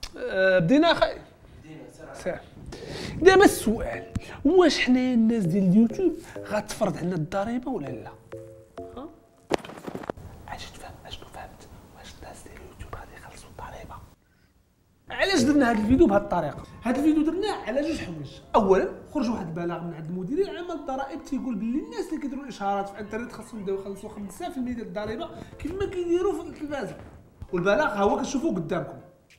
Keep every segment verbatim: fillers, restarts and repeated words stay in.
أه بدينا اخي. بدينا سرعه. دابا السؤال، واش حنايا الناس ديال اليوتيوب غتفرض علينا الضريبه ولا لا؟ ها؟ اش تفهم اشنو فهمت؟ واش الناس ديال اليوتيوب غادي يخلصوا الضريبه؟ علاش درنا هذا الفيديو بهذه الطريقه؟ هذا الفيديو درناه على جوج حوايج. اولا خرج واحد البلاغ من عند المديرين العام الضرائب تيقول باللي الناس اللي كيديروا الاشهارات في الانترنت خاصهم يبداو يخلصوا خمسة في المية ديال الضريبه كيف ما كيديروا في التلفازه، والبلاغ ها هو كتشوفوه قدامكم.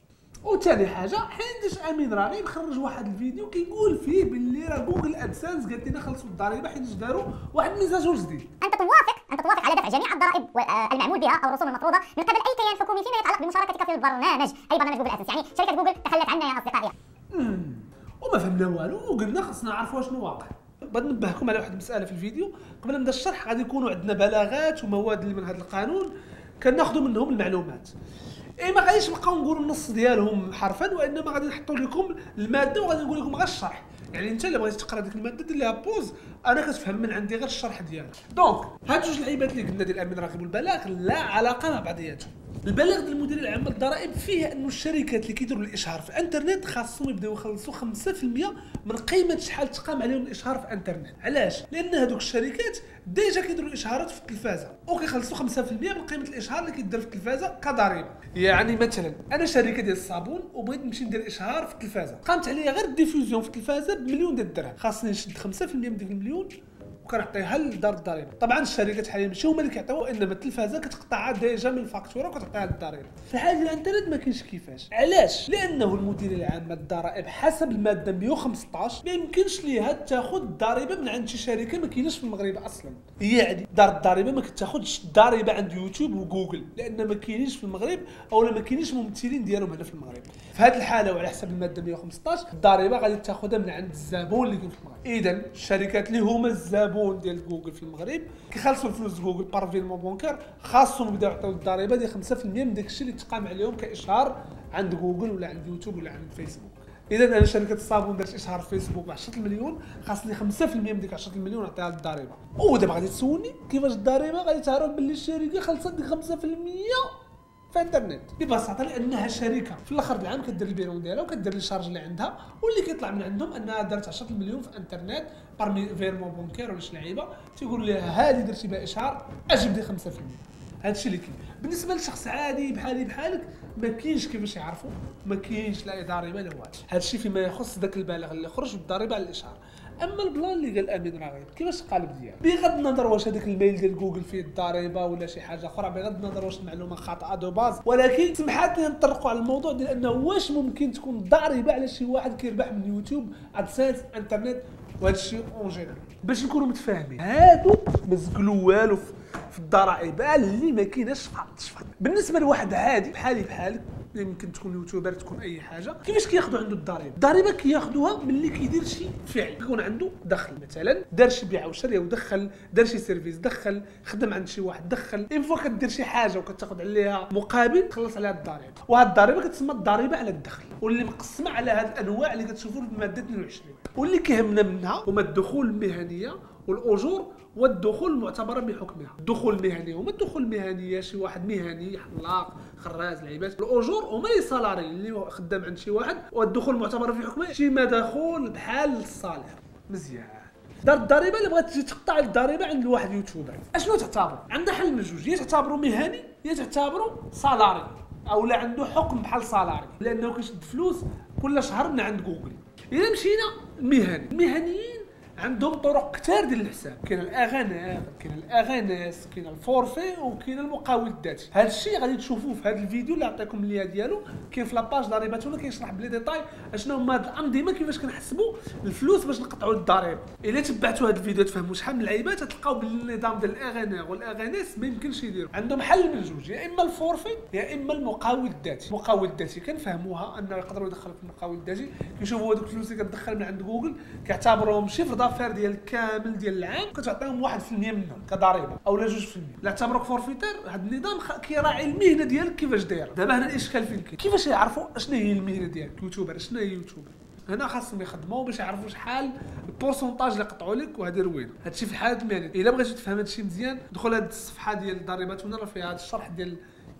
وثاني حاجه حيت امين راغب خرج واحد الفيديو كيقول فيه باللي راه جوجل ادسنس قالت لنا خلصوا الضريبه حيت داروا واحد الميزاجور جديد. انت توافق انت توافق على دفع جميع الضرائب المعمول بها او الرسوم المفروضه من قبل اي كيان حكومي فيما يتعلق بمشاركتك في البرنامج، اي برنامج جوجل ادسنس، يعني شركه جوجل تخلت عنا يا اصدقائي. امم وما فهمنا والو وقلنا خصنا نعرفوا شنو واقع. بغيت ننبهكم على واحد المساله في الفيديو قبل ما نبدا الشرح. غادي يكونوا عندنا بلاغات ومواد اللي من هذا القانون كناخذوا منهم المعلومات. اي ما غاديش نبقاو نقولوا النص ديالهم حرفا، وانما غادي نحطوا لكم الماده وغادي نقول لكم غير الشرح. يعني انت اللي بغيتي تقرا ديك الماده دير لها بوز، انا كتفهم من عندي غير الشرح ديالها. دونك هاد جوج لعيبات اللي قلنا ديال امين راغب والبلاغ لا علاقه مع بعضياتهم. البلاغ ديال المدير العام للضرائب فيه انه الشركات اللي كيديروا الاشهار في الانترنت خاصهم يبداو يخلصوا خمسة في المية من قيمه شحال تقام عليهم الاشهار في الانترنت. علاش؟ لان هذوك الشركات ديجا كيديروا الاشهارات في التلفازه وكيخلصوا خمسة في المية من قيمه الاشهار اللي كيدير في التلفازه كضريبه. يعني مثلا انا شركه ديال الصابون وبغيت نمشي ندير اشهار في التلفازه، قامت عليا غير الديفوزيون في التلفازه بمليون ديال الدرهم، خاصني نشد خمسة في المية من ديك المليون وكنعطيها لدار الضريبه. طبعا الشركات حاليا ماشي هما اللي كيعطيو، انما التلفازه كتقطعها ديجا من الفاكتوره وكتعطيها للضريبه. في الحاله ديال الانترنت ما كاينش كيفاش. علاش؟ لانه المدير العام للضرائب حسب الماده مية وخمسطاش ما يمكنش ليها تاخذ الضريبه من عند شي شركه ما كايناش في المغرب اصلا. يعني دار الضريبه ما كتاخذش الضريبه عند يوتيوب وجوجل لان ما كاينينش في المغرب اولا ما كاينينش ممثلين ديالهم هنا في المغرب. في هذه الحاله وعلى حسب الماده مية وخمسطاش الضريبه غادي تاخذها من عند الزبون اللي كاين في المغرب. اذا الشركات اللي هما الزبون ديال جوجل في المغرب كيخلصوا الفلوس جوجل بارفيلمون بونكير خاصهم يبداو يعطيو الضريبه ديال خمسة في المية من داك الشيء اللي تقام عليهم كاشهار عند جوجل ولا عند يوتيوب ولا عند فيسبوك. اذا انا شركه الصابون درت اشهار في فيسبوك ب عشرة المليون، خاصني خمسة في المية من ديك عشرة المليون نعطيها للضريبه. ودابا غادي تسولني كيفاش الضريبه غادي تعرف باللي الشركه خلصت ديك خمسة في المية في الانترنت؟ ببساطه لانها شركه في الاخر العام كدير البيرون ديالها وكدير الشارج اللي عندها، واللي كيطلع من عندهم انها دارت عشرة المليون في الانترنت بارمي فيرمون بونكير ولا شي لعيبه تيقول لها هذه درتي بها اشهار اجيب لي خمسة في المية. هادشي اللي كاين. بالنسبه لشخص عادي بحالي بحالك ما كاينش كيفاش يعرفوا، ما كاينش لا ضريبه لا والو. هادشي فيما يخص ذاك البالغ اللي خرج بالضريبه على الاشهار. اما البلان اللي قال امين راغب كيفاش قالب ديالو بغض النظر واش هذاك الميل ديال جوجل فيه الضريبه ولا شي حاجه اخرى، بغض النظر واش المعلومه خاطئه دو باز، ولكن سمحات لي نطرقوا على الموضوع ديال انه واش ممكن تكون ضريبه على شي واحد كيربح من يوتيوب ادسنس انترنت وهذا الشيء اون جينيرال. باش نكونوا متفاهمين هادو ما زقلوا والو في الضرائب اللي ما كايناش فقط. بالنسبه لواحد عادي بحالي بحالك يمكن تكون يوتيوبر تكون اي حاجه، كيفاش كياخذوا عنده الضريبه؟ الضريبه كياخذوها ملي كيدير شي فعل يكون عنده دخل، مثلا دار شي بيع وشري ودخل، دار شي سيرفيس دخل، خدم عند شي واحد دخل. اين فوا كدير شي حاجه وكتاخذ عليها مقابل تخلص عليها الضريبه، وهاد الضريبه كتسمى الضريبه على الدخل، واللي مقسمه على هاد الانواع اللي كتشوفوا في الماده اثنين وعشرين. واللي كيهمنا منها هما الدخول المهنيه والاجور والدخول المعتبره بحكمها. الدخول المهني هما الدخول المهنيه شي واحد مهني حلاق خراز لعيبات، الاجور هما لي سالاري اللي خدام عند شي واحد، والدخول المعتبر في حكمه شي مدخول بحال الصالح. مزيان. دار الضريبه اللي بغات تجي تقطع الضريبه عند واحد يوتيوبر اشنو تعتبر؟ عندها حل من جوج، يا تعتبره مهني يا تعتبره صالاري او لا عنده حكم بحال صالاري لانه كيشد فلوس كل شهر من عند جوجل. اذا مشينا المهني، المهنيين عندهم طرق كثار ديال الحساب، كاين الاغانام، كاين الاغاناس، كاين الفورفي وكاين المقاول الذاتي. هذا الشيء غادي تشوفوه في هذا الفيديو اللي عطيكم اللينك ديالو، كاين في لاباج ضريبتنا كيشرح بلي ديتاي اشنو هما هاد الانظمه كيفاش كنحسبوا الفلوس باش نقطعوا الضريبه. الا تبعتوا هذا الفيديو تفهموا شحال من اللعيبات تلقاو باللي النظام ديال الاغانام والاغاناس ما يمكنش يديروا. عندهم حل من جوج، يا اما الفورفي يا اما المقاول الذاتي. المقاول الذاتي كنفهموها انه يقدروا يدخلوا في المقاول الذاتي، كيشوفوا هذوك الفلوس اللي كتدخل من عند جوجل كيعتبروهم شيفر دافير ديال كامل ديال العام كتعطيهم واحد في المية منهم كضريبه او لا جوج في المية. لا اعتبروك فورفيتير. هذا النظام كيراعي المهنه ديالك كيفاش دايره. دابا هنا الاشكال فين كاين؟ كيفاش يعرفوا اشنو هي المهنه ديالك يوتيوبر؟ شنو هي يوتيوبر؟ هنا خاصهم يخدموا باش يعرفوا شحال البورسونتاج اللي قطعوا لك وهذه روينه. هادشي في حاله المهنه. الا بغيتي تفهم هادشي مزيان دخل هاد الصفحه ديال ضريبتنا راه فيها هذا الشرح ديال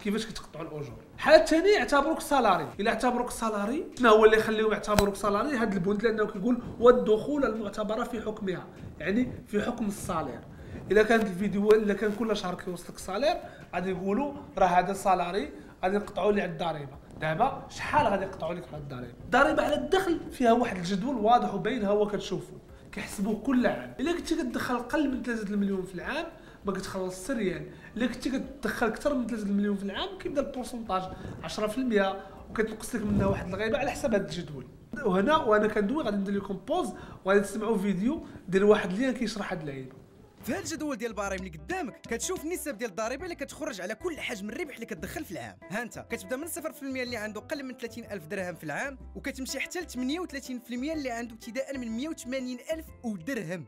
كيفاش كتقطعوا الاجور. الحاله الثانيه اعتبروك سالاري. الا اعتبروك سالاري شنو هو اللي يخليهم يعتبروك سالاري؟ هذا البند لانه كيقول والدخول المعتبره في حكمها، يعني في حكم الصالير. الا كانت الفيديو الا كان كل شهر كيوصلك الصالير غادي يقولوا راه هذا سالاري غادي نقطعوا لي على الضريبه. دابا شحال غادي يقطعوا لك على الضريبه؟ الضريبه على الدخل فيها واحد الجدول واضح وباين، ها هو كتشوفوا كيحسبوه كل عام. الا كنتي كتدخل اقل من ثلاثة المليون في العام ما كتخلصش ريال. الا كنتي كتدخل اكثر من ثلاثة المليون في العام كيبدا البورسونتاج عشرة في المية وكتنقص لك منها واحد الغيبه على حسب هذا الجدول. وهنا وانا كندوي غادي ندير لكم بوز وغادي تسمعوا فيديو ديال واحد اللي كيشرح هاد العيب. في هذا الجدول ديال الباريم اللي قدامك كتشوف النسب ديال الضريبه اللي كتخرج على كل حجم الربح اللي كتدخل في العام. ها انت كتبدا من صفر في المية اللي عنده قل من ثلاثين ألف درهم في العام، وكتمشي حتى ل ثمانية وثلاثين في المية اللي عنده ابتداء من مية وثمانين ألف درهم.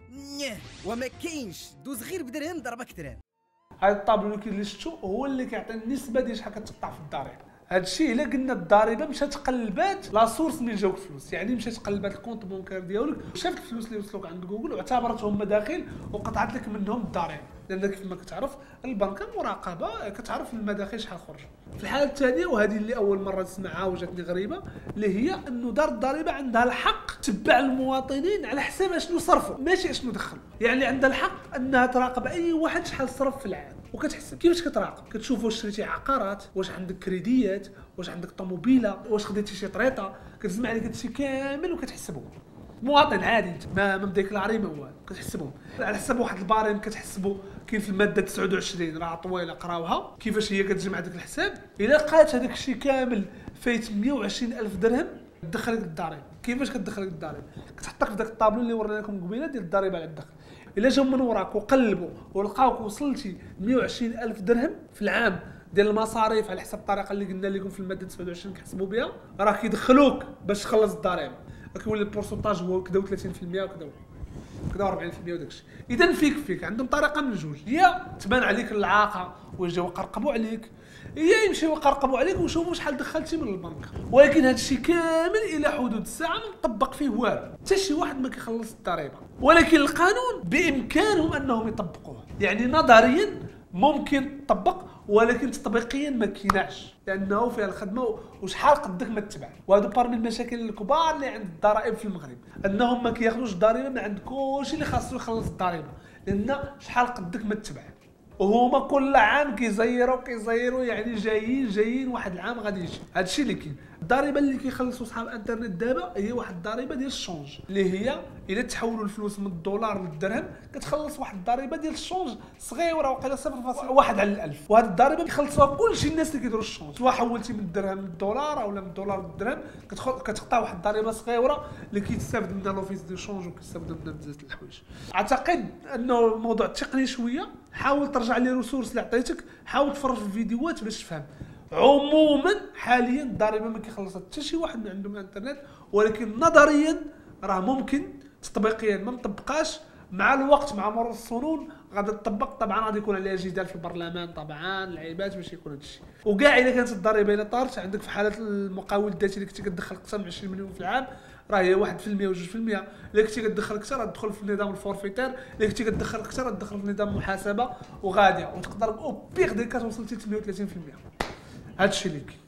وما كاينش دوز غير بدرهم ضربك درهم. هذا الطابلو اللي شفتو هو اللي كيعطي النسبه ديال شحال كتقطع في الضريبه. هذا الشيء الا قلنا الضريبه مشات قلبات لا سورس من جاوك الفلوس، يعني مشات قلبات الكونط بونكير ديالك وشافت الفلوس اللي وصلوك عند جوجل واعتبرتهم مداخل وقطعت لك منهم الضريبه، لان كيف ما كتعرف البنكه مراقبه كتعرف المداخل شحال خرج. في الحاله الثانيه وهذه اللي اول مره تسمعها وجاتني غريبه اللي هي انه دار الضريبه عندها الحق تتبع المواطنين على حساب اشنو صرفوا ماشي اشنو دخلوا، يعني عندها الحق انها تراقب اي واحد شحال صرف في العام وكتحسب. كيفاش كتراقب؟ كتشوف واش شريتي عقارات، واش عندك كريديات، واش عندك طوموبيله، واش خديتي شي طريطه، كتجمع عليك هادشي كامل وكتحسبهم. مواطن عادي انت ما ما مديكلاري ما والو كتحسبهم على حسب واحد الباريم كتحسبوا. كاين في الماده تسعة وعشرين راه طويله قراوها كيفاش هي كتجمع داك الحساب. الا لقات هذاك الشيء كامل فايت مية وعشرين ألف درهم تدخلك الضريبه. كيفاش كتدخلك الضريبه؟ كتحطك في داك الطابلو اللي ورينا لكم قبيله ديال الضريبه على الدخل. الا جاو من وراك وقلبوا ولقاوك وصلتي مية وعشرين ألف درهم في العام ديال المصاريف على حسب الطريقه اللي قلنا لكم في الماده تسعة وعشرين كيحسبوا بها، راه كيدخلوك باش تخلص الضريبه. كيولي البورسونتاج هو كدا ثلاثين في المية وكدا كدا أربعين في المية وداكشي. اذا فيك فيك عندهم طريقه من جوج، يا تبان عليك العاقه ويجيو يقرقبوا عليك، يا يمشيو يقرقبوا عليك ويشوفوا شحال دخلتي من البنك. ولكن هذا الشيء كامل الى حدود الساعه ما مطبق فيه والو، حتى شي واحد ما كيخلص الضريبه. ولكن القانون بامكانهم انهم يطبقوه، يعني نظريا ممكن تطبق ولكن تطبيقيا ما كيناش لانه فيها الخدمه وشحال قدك ما تتبع. وهذا بار من المشاكل الكبار اللي عند الضرائب في المغرب، انهم ما كياخذوش الضريبه من عند كلشي اللي خاصو يخلص الضريبه، لان شحال قدك ما تتبع. وهما كل عام كيزيروا كيزيروا يعني جايين جايين واحد العام غادي يجي. هذا الشيء اللي كاين. الضريبه اللي كيخلصوا صحاب الانترنت دابا هي واحد الضريبه ديال الشونج اللي هي الا تحولوا الفلوس من الدولار للدرهم كتخلص واحد الضريبه ديال الشونج صغيره وقيله صفر فاصلة واحد على الألف. وهذه الضريبه كيخلصوها كلشي الناس اللي كيديروا الشونج، سواء حولتي من الدرهم للدولار اولا من الدولار للدرهم كتقطع واحد الضريبه صغيره اللي كيتستافد منها لوفيس دو شونج وكيستافدوا منها بزاف د الحوايج. اعتقد انه الموضوع تقني شويه، حاول ترجع لي ريسورس اللي عطيتك، حاول تفرج في الفيديوهات باش تفهم. عموما حاليا الضريبه ما كيخلصها حتى شي واحد من عندهم انترنت، ولكن نظريا راه ممكن، تطبيقيا ما مطبقاش. مع الوقت مع مرور السنون غادي تطبق، طبعا غادي يكون عليها جدال في البرلمان طبعا العيبات باش يكون هادشي. وكاع الا كانت الضريبه الا طارت عندك في حاله المقاول الذاتي اللي كنتي كتدخل اكثر من عشرين مليون في العام راه هي واحد في المية و جوج في المية. الا كنتي كتدخل اكثر غتدخل في النظام الفورفيتير، الا كنتي كتدخل اكثر غتدخل في نظام المحاسبه وغاديه، وتقدر او بيغ دي كاس وصلتي ثمانية وثلاثين في المية. هادشي اللي كاين.